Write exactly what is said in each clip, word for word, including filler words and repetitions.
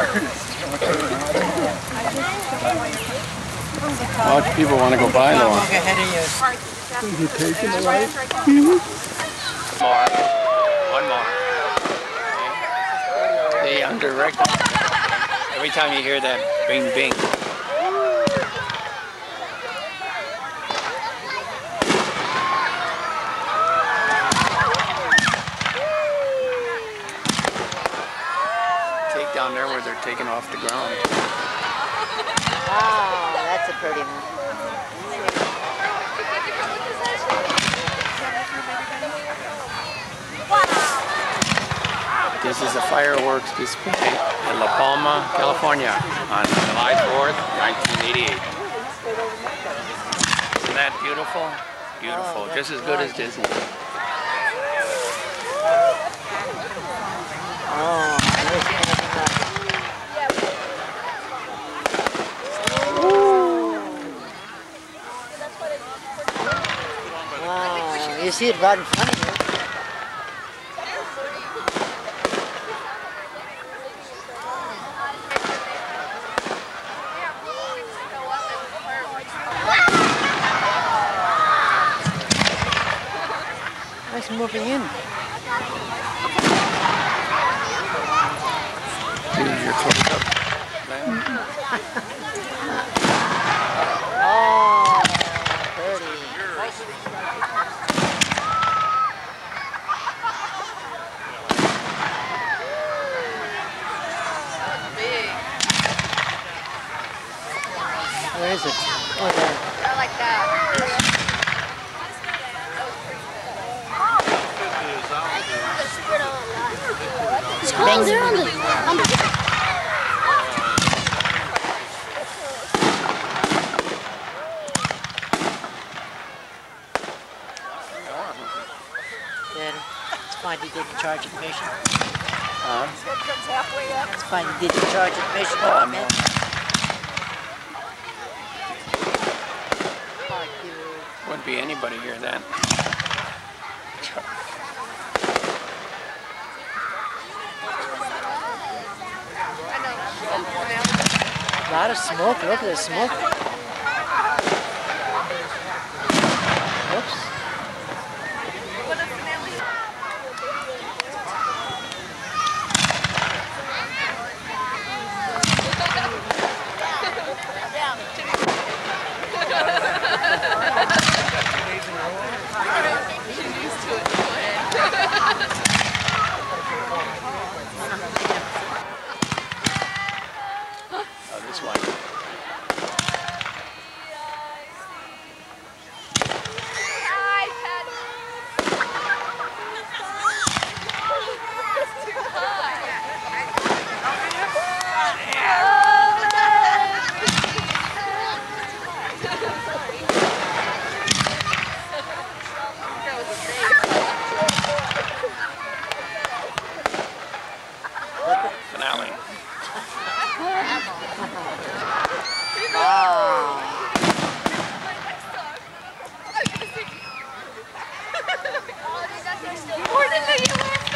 Lots of people want to go by though. Walk ahead of you. Is it taking the light? More. One more. The young director. Every time you hear that bing bing. Take down there where they're taking off the ground. Wow, that's a pretty one. This is a fireworks display in La Palma, California on July fourth, nineteen eighty-eight. Isn't that beautiful? Beautiful. Just as good as Disney. Oh, wow, you see it right in front of you. Nice moving in. Here's your close up. Oh, pretty. Where is it? Oh, there. I like that. Oh, they're on the, on the Then it's fine you didn't charge admission. Huh? It's fine you didn't charge admission. Oh, no. Wouldn't be anybody here then. A lot of smoke. Look at the smoke. Oops. Oh, this one. Finale. Wow. More than the U S A.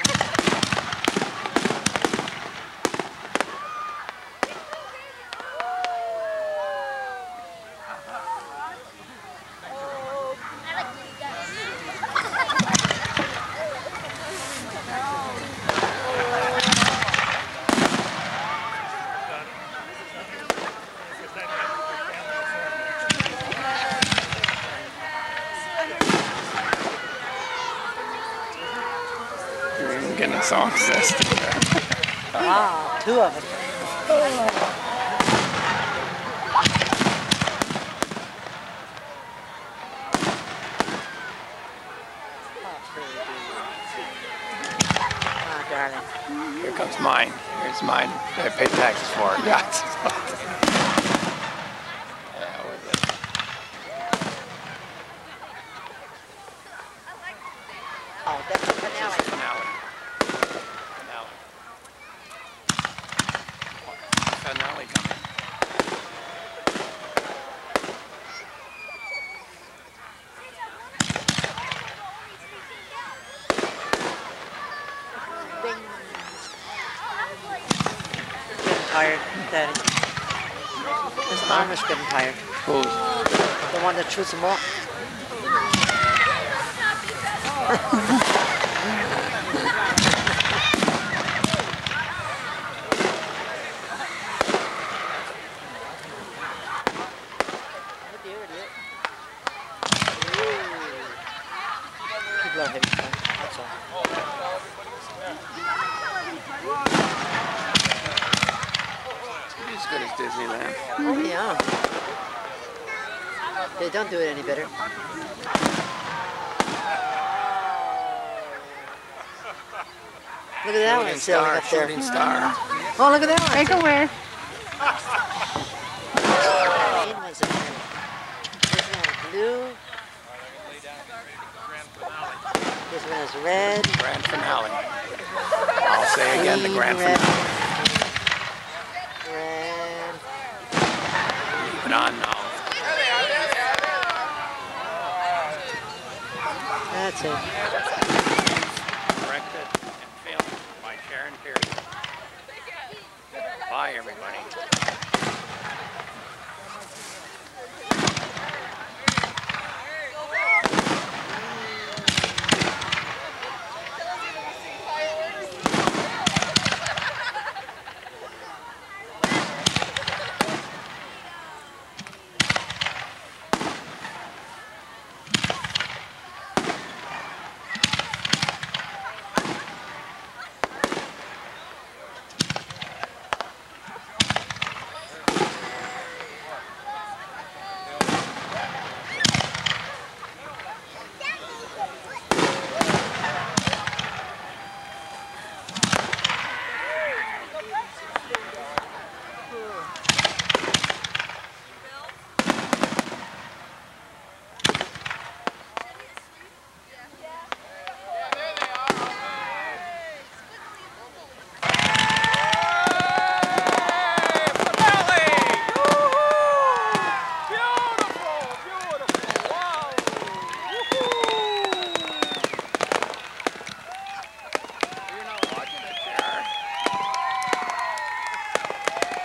You're even getting so obsessed. Wow, two of them. Oh, darling. Here comes mine. Here's mine. I paid taxes for it. Yeah. Yeah, with it. Oh, that's the finale. Finale. Finale. Finale coming. tired, Daddy. His arm is getting tired. Who's? The one that shoots him up. People are having fun, that's all. As good as Disneyland. Oh, yeah. They don't do it any better. Look at that one Shooting sailing star, up there. shooting star. Oh, look at that one. Take a where? Green one's in there. This one is blue. This one is red. Grand finale. I'll say again, the Green, grand red. finale. Red. Moving on now. That's it. Directed and filmed by Sharon Terry. Bye, everybody.